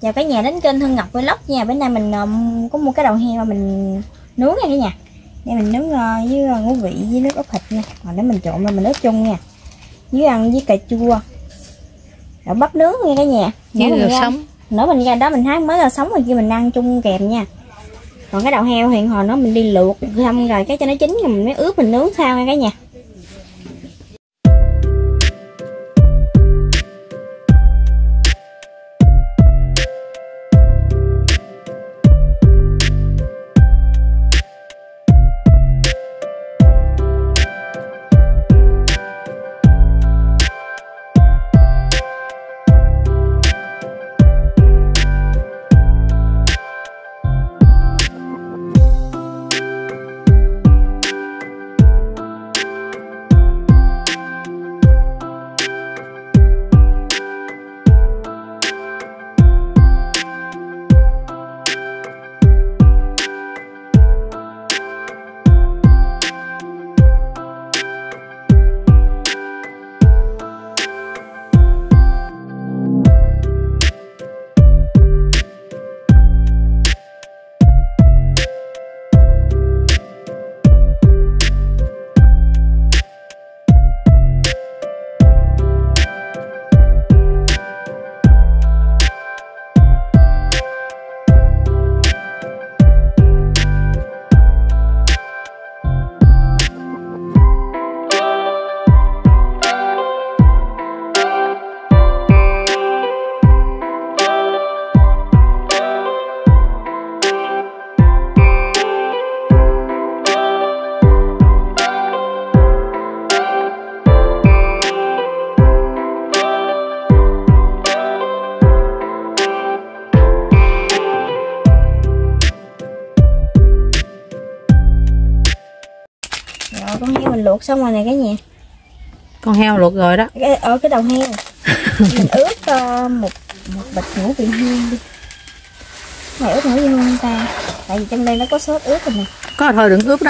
Chào cả nhà đến kênh Hương Ngọc Vlog nha. Bữa nay mình có mua cái đầu heo mà mình nướng nha cả nhà. Đây mình nướng với ngũ vị với nước ốc thịt nha. Còn để mình trộn lên mình nướng chung nha. Với ăn với cà chua. Rồi bắp nướng nha cả nhà. Với sống. Nữa mình ra đó mình hái mới là sống rồi kia mình ăn chung kèm nha. Còn cái đầu heo hiện hồi nó mình đi luộc xong rồi cái cho nó chín rồi mình mới ướp mình nướng sau nha cả nhà. Rồi con heo mình luộc xong rồi này cả nhà. Con heo luộc rồi đó. Ở cái đầu heo mình ướp một bịch ngũ vị hương đi. Này ướp ngũ vị hương không ta? Tại vì trong đây nó có sốt ướp rồi nè. Có thôi đừng ướp đó.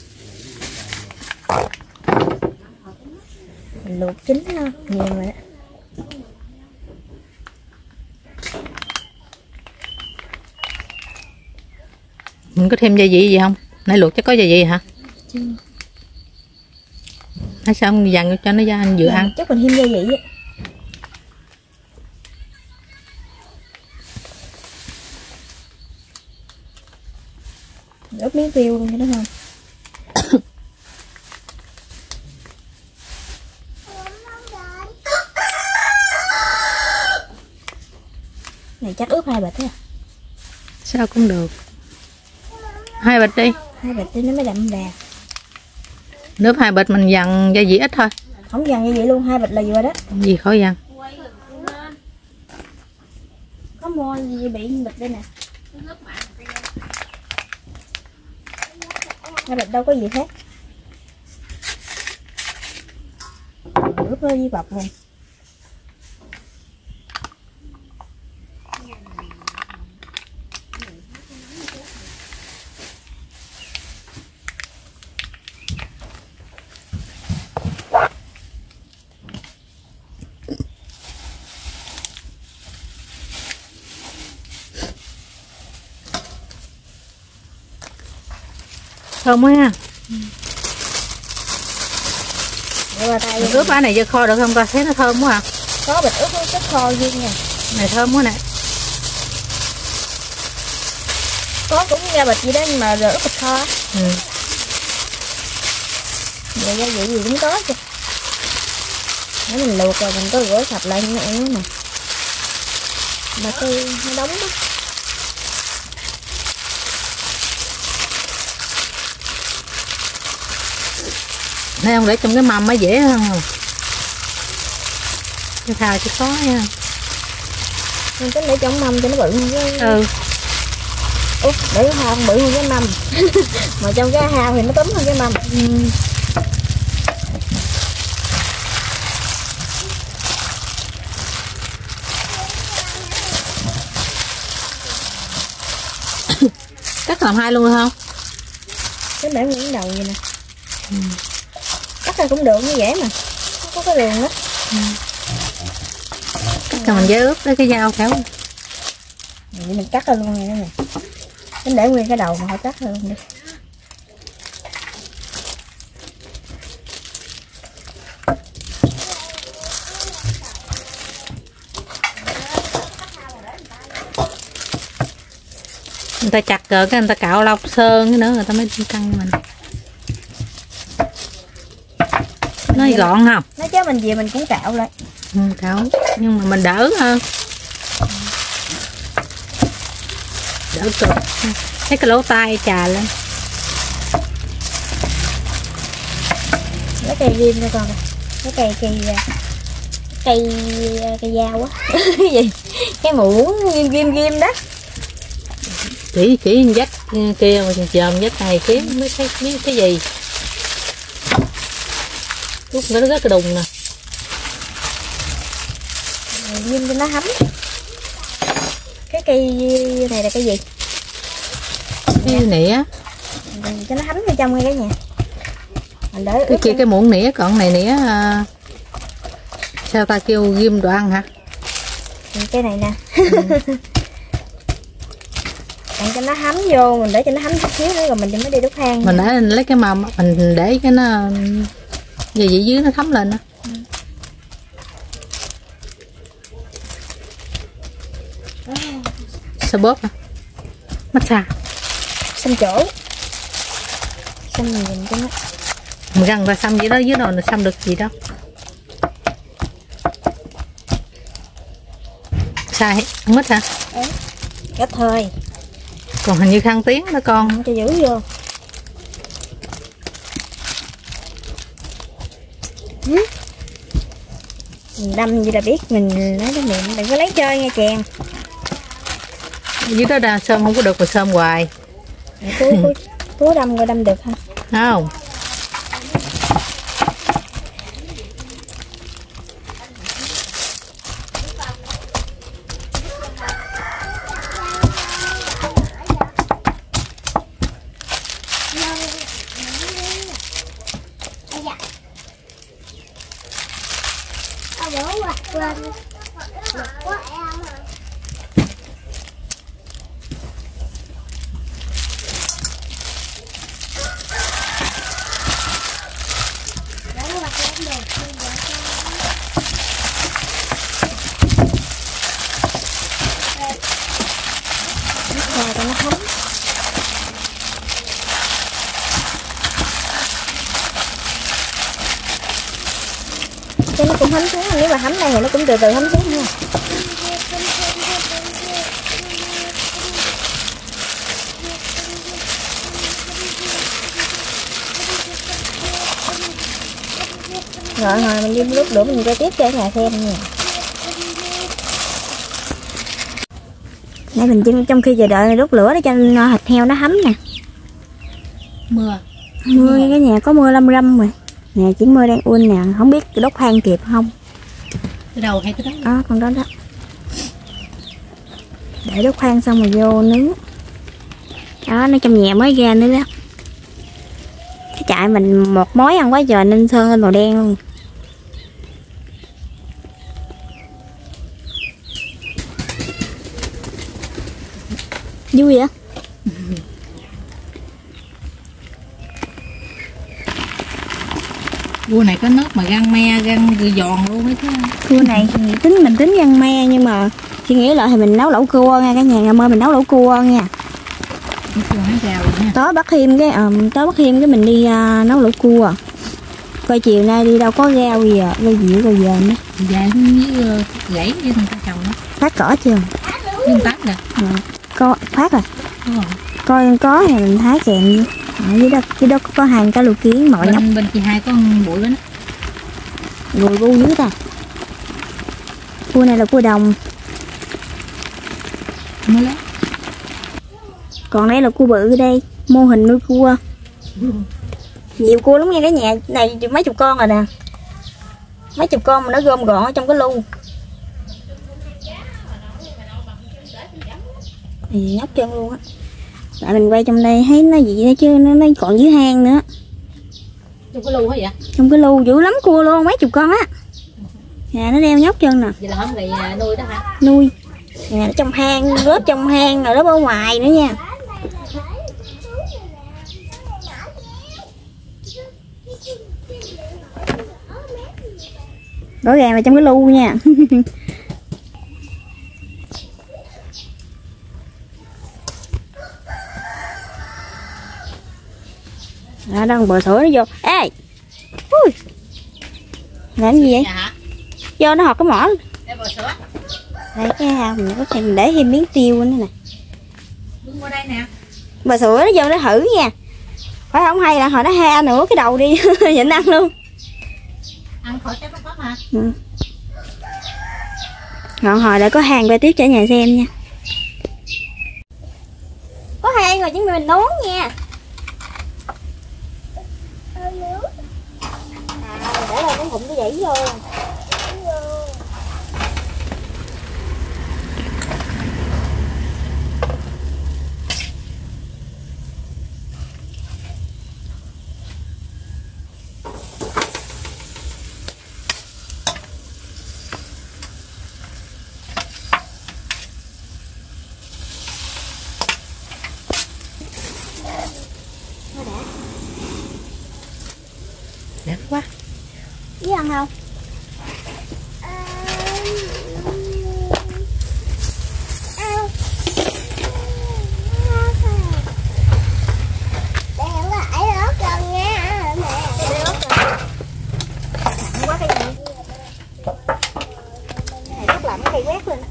Mình luộc chín nhiều rồi đó. Mình có thêm gia vị gì không? Nãy luộc chắc có gia vị hả? Chưa. Hay sao không dặn cho nó ra anh vừa ăn? Chắc mình thêm gia vị á. Ướp miếng tiêu luôn cho nó ngon. Này chắc ướp 2 bịch á. Sao cũng được. 2 bịch đi. 2 bịch đi nó mới đậm đà. Nước 2 bịch mình dặn gia vị ít thôi. Không dằn như vậy luôn, 2 bịch là vừa đó. Gì khó dặn. Có mua gì bị bịch đây nè. 2 bịch đâu có gì khác. Ướp với bọc luôn. Thơm quá ha. Ướp cái này vô kho được không coi, thấy nó thơm quá à. Có bịch ướp chất kho riêng nha. Này thơm quá nè. Có cũng ra bịch gì đó nhưng mà rồi ướp bịch kho. Vậy gia vị gì cũng có chứ. Nếu mình luộc rồi mình có rửa sạch lại những ăn nè. Mà cái nó đóng đó. Đây không để trong cái mâm mới dễ hơn không? Cái thao chứ khó nha. Mình tính để trong mâm cho nó bự hơn cái... Ừ. Ủa, để cái hao bự hơn cái mâm. Mà trong cái hao thì nó túm hơn cái mâm. Cắt làm 2 luôn được không? Cái để miếng đầu vậy nè. Cắt ra cũng được như vậy mà. Không có cái đường đó. Cắt cho mình với ướp lấy cái dao khéo. Vậy mình cắt ra luôn này nè. Tính để nguyên cái đầu mà họ cắt ra luôn đi. Người ta chặt rồi cái người ta cạo lông sơn cái nữa người ta mới căng mình. Nó gọn không? Nói chứ mình về mình cũng cạo lại. Cạo nhưng mà mình đỡ hơn. Đỡ cực. Thấy cái lỗ tai trà lên. Lấy cây ghim cho con nè. Cái cây dao á. Cái gì? Cái muỗng ghim đó. Chỉ dắt kia mà chồm dắt này kiếm mới thấy cái gì. Lúc nó rất cái đùng nè. Ghim cho nó hấm. Cái cây này là cây gì? Cái nĩa. Cho nó hấm vô trong ngay cái nhà. Mình đỡ Cái kia cái muỗng nĩa, còn này nĩa sao ta kêu ghim đồ ăn hả? Cái này nè. Bạn cho nó hấm vô, mình để cho nó hấm chút xíu nữa rồi mình mới đi đốt than. Mình để lấy cái mầm mình để cái nó gì vậy dưới nó thấm lên đó. Sao bóp hả? Massage. Xăm chỗ. Xăm mình nhìn cho nó. Mình găng ra xăm vậy đó, dưới nồi là xăm được gì đâu. Sai không ít hả? Ít thôi. Còn hình như khăn tiếng đó con. Cho giữ vô. Mình đâm vậy là biết mình nói cái miệng, đừng có lấy chơi nha chèn. Dưới đó đa sơm không có được mà sơm hoài. Cú đâm rồi đâm được không? Không. Cho nó thấm. Cho nó cũng thấm xuống, nếu mà thấm đây thì nó cũng từ từ thấm xuống nha. Rồi mình đi lúc nữa mình quay tiếp cho ở nhà xem nha. Nãy mình trong khi chờ đợi đốt lửa để cho thịt heo nó hấm nè. Mưa Cái nhà có mưa lâm râm rồi. Nè chỉ mưa đang uôn nè, không biết đốt than kịp không. cái đầu hay cái đó. Đó con đó đó. Để đốt than xong rồi vô nướng. Đó nó trong nhà mới ra nữa đó. Cái chạy mình một mối ăn quá trời nên sơn lên màu đen luôn. Vui vậy? Cua này có nước mà găng me găng giòn luôn ấy chứ. Cua này thì mình tính găng me nhưng mà suy nghĩ lại thì mình nấu lẩu cua nha cả nhà. Ngày mai mình nấu lẩu cua nha. Tối bắt thêm cái mình đi nấu lẩu cua. Coi chiều nay đi đâu có rau gì à, rau dịu rồi giờ nữa. Dạ với gãy với người ta trồng đó. Phát cỏ chưa? Nhưng tắt nè. Có phát rồi. Coi có thì mình thái kèm vô. Ở dưới đó có hàng cá lù kiến mọi nhóc. Bên chị hai có bụi đó. Rồi bu dưới ta. Cua này là cua đồng. Mới lấy. Còn đây là cua bự ở đây, mô hình nuôi cua. Nhiều cua lắm nha cả nhà, này mấy chục con rồi nè. Mấy chục con mà nó gom gọn ở trong cái lu. Thì nhóc chân luôn á. Tại mình quay trong đây thấy nó gì đó chứ nó còn dưới hang nữa. Trong cái lu hả vậy? Trong cái lu dữ lắm cua luôn, mấy chục con á. Nè nó đeo nhóc chân nè. Vậy là không gầy nuôi đó hả? Nuôi. Nè, nó trong hang, lớp trong hang rồi lớp ở ngoài nữa nha. Rõ ràng là trong cái lu nha. Đó, đang bò sữa nó vô. Ê, ui, làm gì vậy? Vô nó hột cái mỏ. Đây cái hao mình có thể mình để thêm miếng tiêu nữa nè. Qua đây nè. Bò sữa nó vô nó thử nha. Phải không, hay là hồi nó ha nữa cái đầu đi. Nhịn ăn luôn. Ăn khỏi cái bắp hả? Ừ. Ngọn hồi lại có hàng qua tiếp trả nhà xem nha. Có hàng rồi chuẩn bị mình nấu nha. À, để lên cái bụng cái dãy vô. Đẹp quá. Biết ăn không? Quá cái gì? Này chắc làm cái cây quét lên.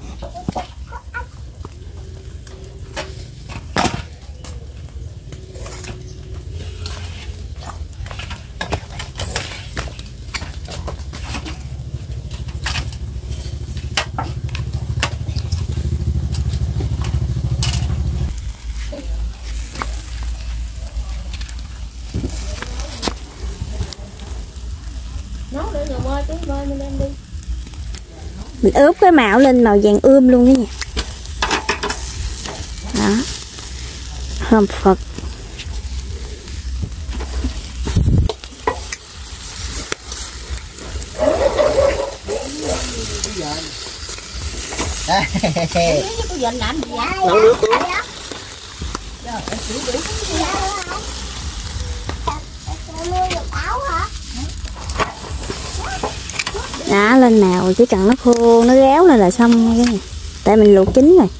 Nấu để rồi bơi tí bơi mình lên đi. Mình ướp cái mạo lên màu vàng ươm luôn đó nha. Đó. Thơm phật. Cô dành làm gì vậy? Nấu nước luôn. Đó, lên màu chỉ cần nó khô nó réo lên là xong cái này. Tại mình luộc chín rồi.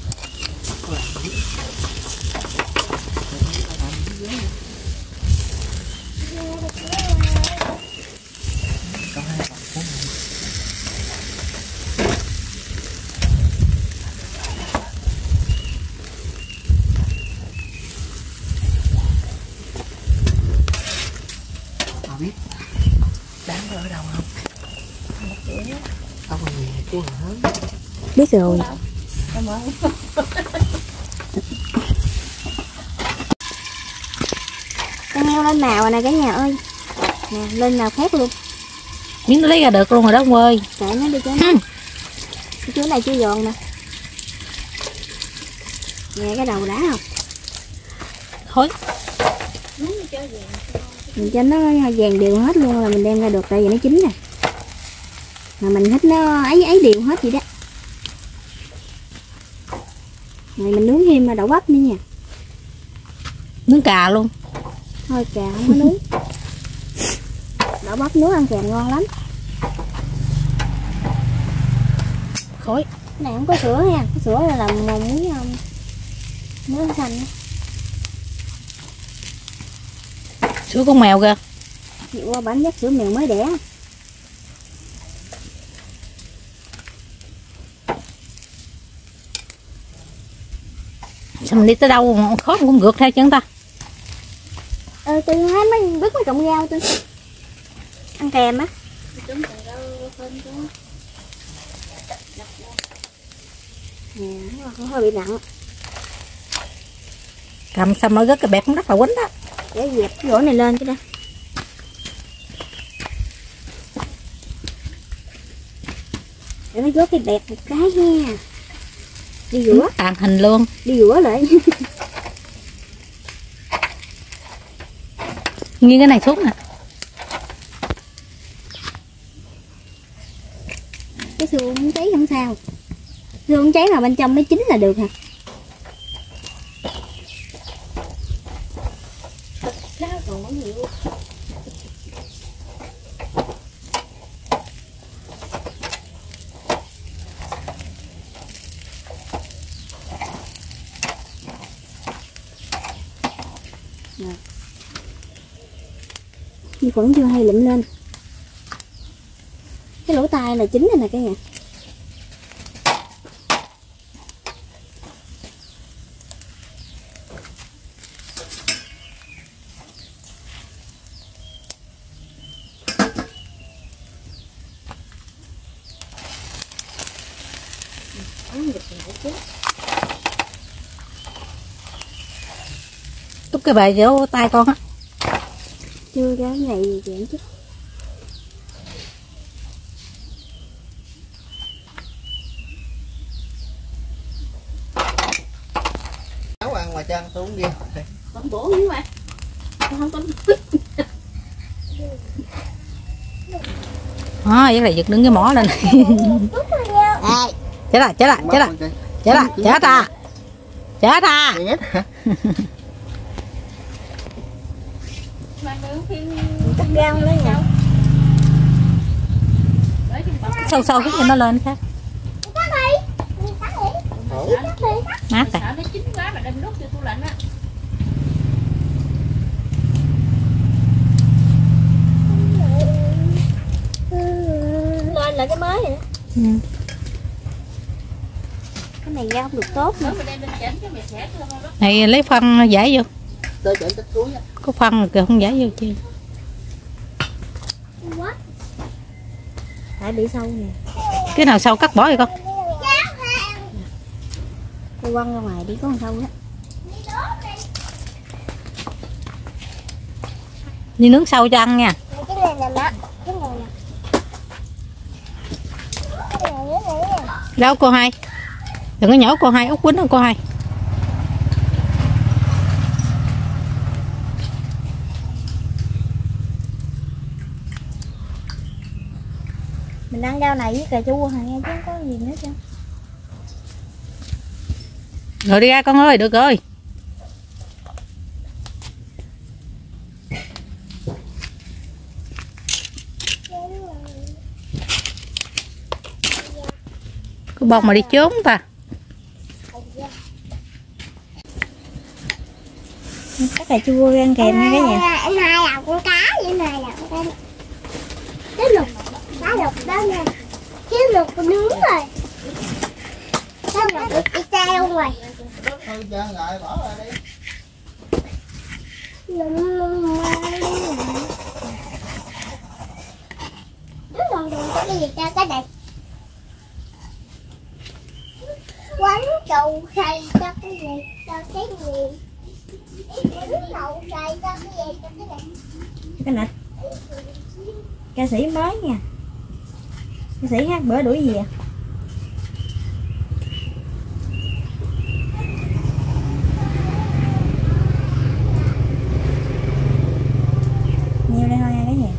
Biết đáng ở đâu không? Không còn gì chứ hả? Biết rồi. Con heo lên màu rồi nè cả nhà ơi. Nè, lên màu khác luôn. Miếng nó lấy ra được luôn rồi đó ông ơi. Kệ nó đi cho nó. Cái chỗ này chưa giòn nè. Nghe cái đầu đá không? Thôi. Mình cho nó vàng đều hết luôn là mình đem ra được, tại vì nó chín nè. Mà mình thích nó ấy đều hết vậy đó. Rồi mình nướng thêm đậu bắp nữa nha. Nướng cà luôn. Thôi cà không có nướng. Đậu bắp nướng ăn kèm ngon lắm. Khói. Cái này không có sữa nha, có sữa là làm muối muối xanh. Sữa con mèo kìa. Chị qua bán dắt sữa mèo mới đẻ. Sao mình đi tới đâu khó cũng ngược theo chân ta. Tôi hái mấy bứt mấy cọng rau tôi ăn kèm á. Nè, nó hơi bị nặng. Cầm xong mới rớt cái bẹp cũng rất là quýnh đó. Để dẹp cái gỗ này lên chứ đây. Để nó rớt cái bẹp một cái nha. Đi rửa. Tàn hình luôn. Đi rửa lại. Nghiêng cái này xuống nè. Cái xương tí không sao. Không cháy mà bên trong mới chín là được hả? Còn có nhiều. Nhưng vẫn chưa hay lụm lên. Cái lỗ tai là chín này nè cả nhà. Túc cái bề chỗ tay con á. Chưa cái này gì vậy chứ. Nấu ăn ngoài chân tôi uống gì? Con bổ như vậy. Không có. Vậy là giật đứng cái mỏ lên. Chết rồi, chết rồi, chết rồi. Chết rồi, chết à. Chết à. Cắt rau nữa nha. Sâu sâu cái cho nó lên khác. Mát à. Nó chín quá mà đem đút cho tủ lạnh á. Lên là cái mới vậy. Cái này rau không được tốt nữa. Này lấy phân giải vô. Tôi chỉnh tích cuối á. Có phân kìa không giải vô chi. Tại bị sâu nè. Cái nào sâu cắt bỏ rồi con. Tôi quăng ra ngoài đi có con sâu đó. Đi nướng sâu cho ăn nha. Cái này nè má. Cái này nè. Đâu cô hai. Đừng có nhổ cô hai, Út Quýnh đâu cô hai. Mình ăn rau này với cà chua hả nghe chứ không có gì nữa chứ. Rồi đi ra con ơi, được rồi. Cái bông mà đi trốn ta. Cắt cà chua ăn kèm nha cả nhà. Em hai là con cá vậy này là con cá. Cái lục, cá lục đó nha. Cái lục con nướng rồi. Cái lục đi treo rồi. Thôi chơi lại bỏ ra đi. Nó còn đừng có cái gì cho cái này. Quánh cầu xay cho cái gì, cho cái gì. Quánh cầu xay cho cái gì, cho cái này. Cái nịch. Ca sĩ mới nha. Ca sĩ hát bữa đuổi gì à? Nhiêu đây thôi nha cả nhà.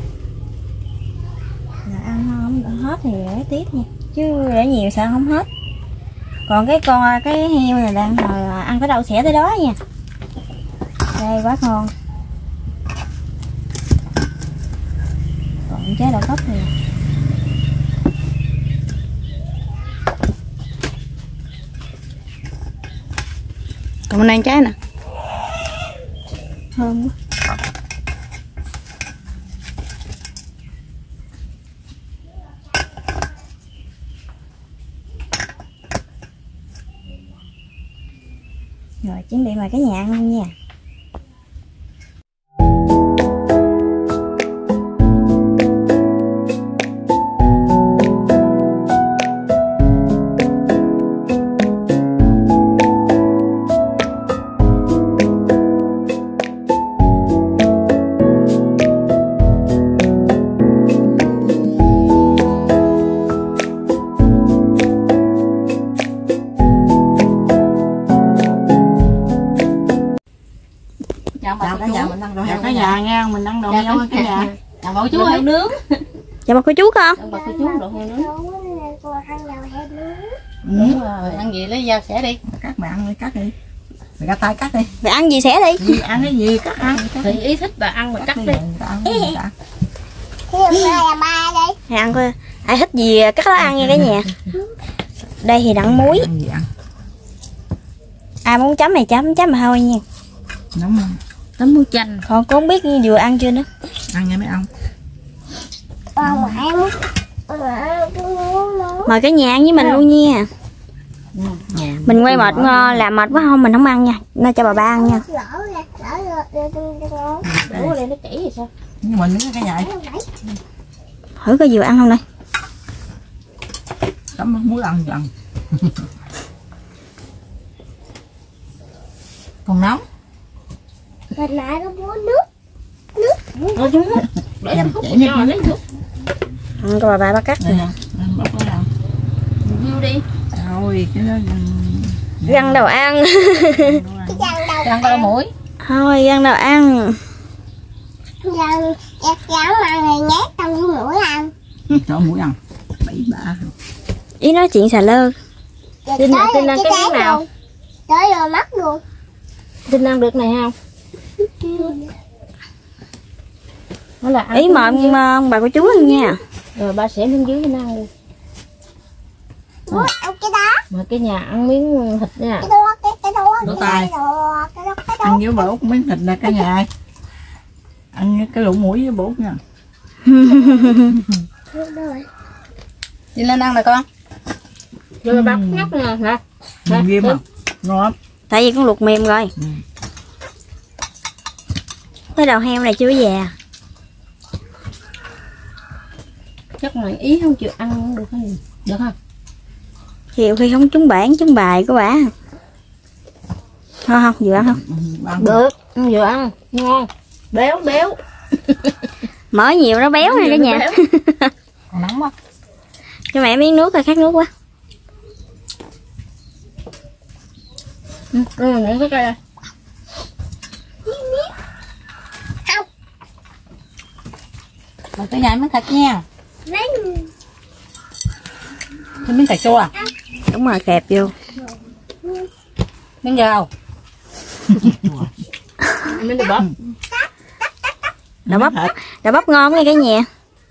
Là ăn không hết thì để tiếp nha. Chứ để nhiều sao không hết. Còn cái heo này đang hồi ăn tới đâu xẻ tới đó nha. Đây quá ngon. Còn trái đậu cốc này. Còn mình ăn trái nè. Thơm quá. Rồi chuẩn bị mời cả nhà ăn luôn nha. Chào cả nhà, mình ăn đồ heo cả nhà nha, mình ăn đồ heo cả nhà. Chào bà chú ơi. Nướng. Chào bà cô chú con. Chào bà cô chú đồ heo nướng. Con ăn đầu heo nướng. Đúng rồi, ăn gì lấy dao xẻ đi. Cắt mày ăn đi, cắt đi. Mày ra tay cắt đi. Mày ăn gì xẻ đi. Gì ăn cái gì cắt ăn. Thì ý thích bà ăn mà cắt đi. Ăn đi. Ba đây. Mày ăn coi. Ai thích gì cắt lá ăn nha cả nhà. Đây thì đặng muối. Ăn gì ăn. Ai muốn chấm này chấm mà thôi nha. Nóng không? Tấm muối chanh. Còn cô không biết vừa ăn chưa nữa. Ăn nha mấy ông. Mời cả nhà ăn với mình luôn nha. Mình quay mệt làm mệt quá không mình không ăn nha. Nó cho bà ba ăn nha. Ủa đây nó chảy gì sao? Nhưng mà những cái nhại. Thử coi vừa ăn không đây. Tấm muối ăn dần. Còn nóng. Mình lại có muốn nước. Nó chúng để Em hút chảy cho lấy nước. Ăn coi bà ba cắt Đây nè. nè. Bóc nó ăn. Vô đi. Thôi cái đó Răng đầu ăn. Ăn coi mũi. Thôi răng đầu ăn. Giờ cháu mà người nhét trong cái mũi ăn. cho mũi ăn. 73. Ý nói chuyện xà lơ. Tin ăn cái miếng nào? Tới rồi mất luôn. Tin ăn được này không? Nó là ăn Ý mà bà cô chú ăn nha. rồi ba sẽ miếng dưới cho nó ăn đi. Ủa, ăn cái đó. Mà cái nhà ăn miếng thịt nha. Cái đó, cái đó. Đổ tay. Cái đó. Ăn với bột miếng thịt nè cả nhà. Ăn cái lỗ mũi với bột nha. Đi lên ăn nè con. Rồi ba nhóc nè nè. Ghim à. Ngon lắm. Tại vì con luộc mềm rồi. Cái đầu heo này chưa già. Chắc mày ý không chịu ăn được không? Được không? Chiều khi không trúng bản trúng bài của bà. Không vừa ăn không? Ăn Được, vừa ăn ngon. Béo béo. Mỡ nhiều nó béo nha cả nhà. Còn nóng quá. Cho mẹ miếng nước coi khát nước quá. Những cái cây. Mà cái nhà miếng thịt nha. Cái miếng cà chua à? Đúng rồi kẹp vô. Miếng rau. Miếng đậu bắp. Đậu bắp ngon nha cả nhà.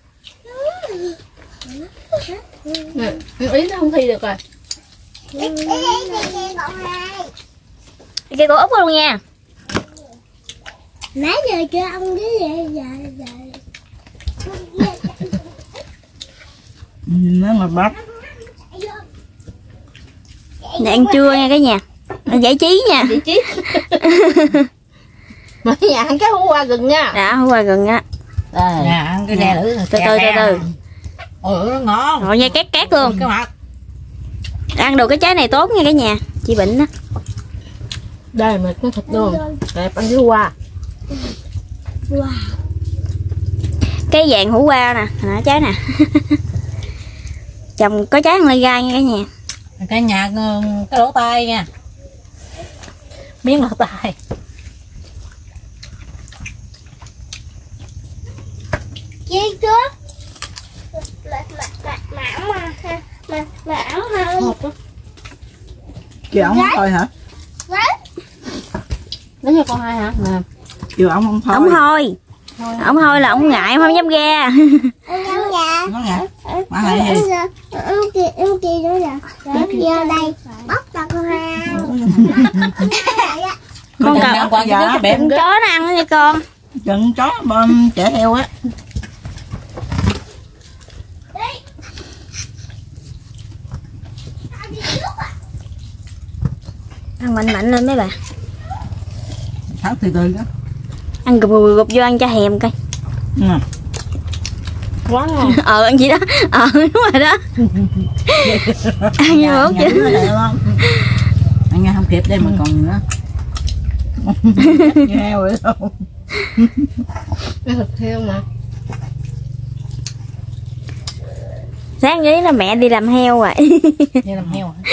Ý nó không thi được rồi. Cái cô úp luôn nha. Nãy giờ chưa ăn cái gì giờ. nó ngọt bắp. Để ăn trưa nha cả nhà. Giải trí nha. Vị trí. Mà nhà ăn cái hú qua gừng nha. Đã qua gần á. Đây. Nhà ăn cái nè nữa. Từ từ. Ôi nó ngon. Rồi nha cát luôn. Cái mặt. Ăn được cái trái này tốt nha cả nhà. Chị bệnh á. Đây mà cái thịt luôn. Đẹp ăn với hoa. Cái vàng hủ qua nè, nè trái nè. Chồng có trái ăn lây gai nha cả nhà. Cái nhà cái lỗ tai nha. Miếng lỗ tai. Chi chưa? Mà ổng hơn. Kêu ổng không thôi hả? Lấy cho con hai hả? Nè. Kêu ổng không thôi. Ổng thôi là ổng ngại không dám ra. Ăn nhà. Nó ngại. Mà lại gì? Em chi nữa nè. Giờ đây bóc cho con hai. Con Chừng cậu con dạ. con chó nó ăn nha con. Chừng chó trẻ heo á. Ăn mạnh lên mấy bà. Tháo từ từ đó. Ăn gục vô ăn cho hèm coi. Quá ngon. Ăn gì đó. Đúng rồi đó. Ăn như mốt chứ. Anh nghe không kịp đây mà còn nữa. Heo rồi đâu. Cái thịt heo mà. Sáng nghĩ là mẹ đi làm heo rồi. Như làm heo hả?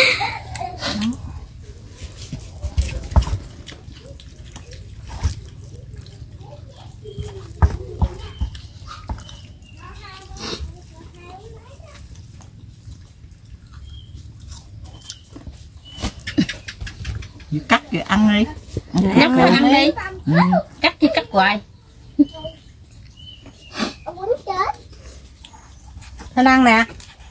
Cắt thì ăn đi. Cắt rồi ăn đi. Cắt chứ cắt hoài. Ông muốn chết. Thanh ăn nè.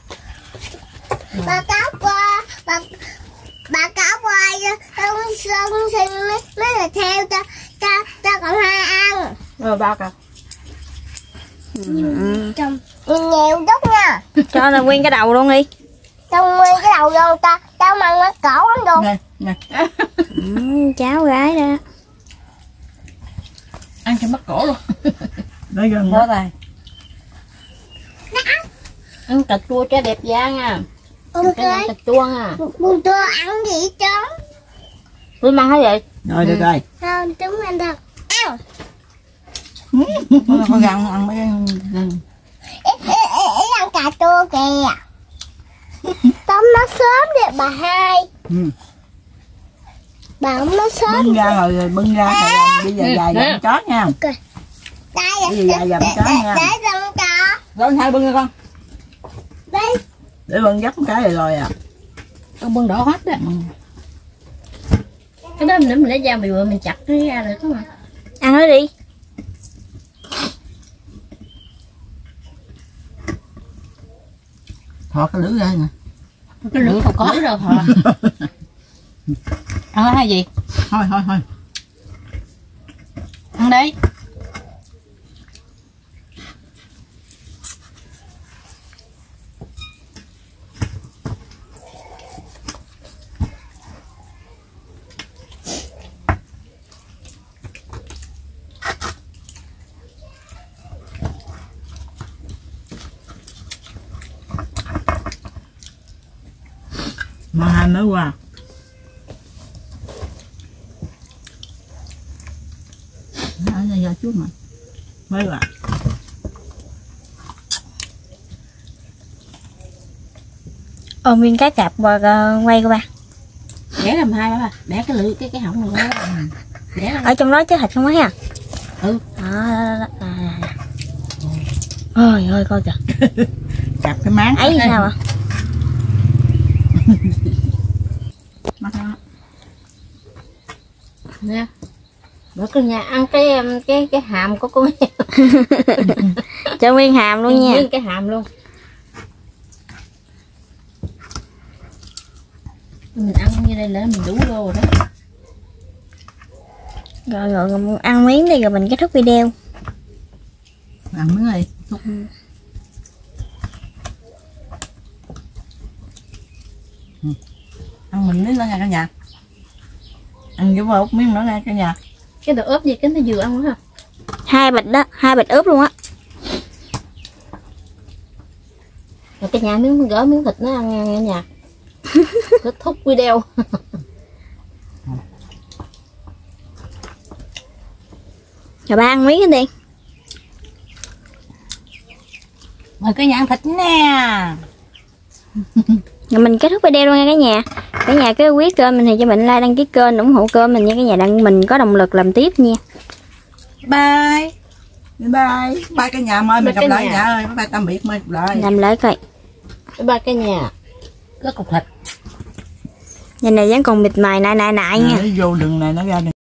Bà cáo qua, bà cáo qua ông Sơn xin mới là theo ta còn hai ăn. Rồi bao cà. Chồng nhiều chút nha. Cho là nguyên cái đầu luôn đi. Xong nguyên cái đầu vô tao mặn nó cổ lắm luôn. Nè, nè. Cháu gái đó. Ăn cho mất cổ luôn. Đây gần Đó rồi. Ăn cà chua cho đẹp da nha. Ông Cái này cà chua nha. buồn trưa ăn gì trơn. Tôi mang cái gì? rồi được rồi. Không, chúng ăn thật. Ăn. Con gặn ăn mấy Ý ăn cà chua kìa. Tóm nó sớm đi bà hai. Bà không nó sớm. bưng ra rồi bưng ra thì bây giờ dài dặm chó nha. Đây Bây giờ dài dặm chó nha. để dần cho. Rồi hai bưng ra con. Đây. Để bưng dắt một cái rồi à. Con bưng đổ hết đó. Cái đó mình lấy dao mình chặt nó ra rồi có mà. Ăn nó đi. Thọt cái lưỡi ra nè. Cái lưỡi không có đâu hả? Ăn cái gì? Thôi. Ăn đi. Mà hai mới qua. Ở đây ra chút mà. Mới qua. Ôm nguyên cái cặp và quay qua ba. Để làm hai ba. Để cái lưỡi cái họng này đó. Để Ở trong đó chứ thịt không có ha. Ừ. Đó. Ôi ơi coi kìa. Cặp cái máng. Ấy sao ạ? Mắt nó. Nè. Bữa con nhà ăn cái hàm của con. Cho nguyên hàm luôn nha. Nguyên cái hàm luôn. Mình ăn như đây là mình đủ vô rồi đó. Rồi ăn miếng đi rồi mình kết thúc video. Ăn miếng đi. Ăn mình miếng nữa nha cả nhà. Ăn với úp miếng nữa nha cả nhà. Cái đồ ốp gì cái nó vừa ăn hả? 2 bịch đó, 2 bịch ướp luôn á. Rồi cái nhà miếng gỡ miếng thịt nó ăn nha nhà. Kết thúc video. Rồi ba ăn miếng đi. Mời cái nhà ăn thịt nè. Rồi mình kết thúc video luôn nha cả nhà. Cả nhà cứ quý kênh mình thì cho mình like, đăng ký kênh, ủng hộ kênh mình nha cả nhà, đặng mình có động lực làm tiếp nha. Bye. Bye cả nhà, mời mình gặp lại nhà ơi. Bye tạm biệt, mời gặp lại. Làm lại coi. Ba cái nhà. Cái cục thịt. Nhìn này vẫn còn mịt mài nại nha. Vô đường này nó ra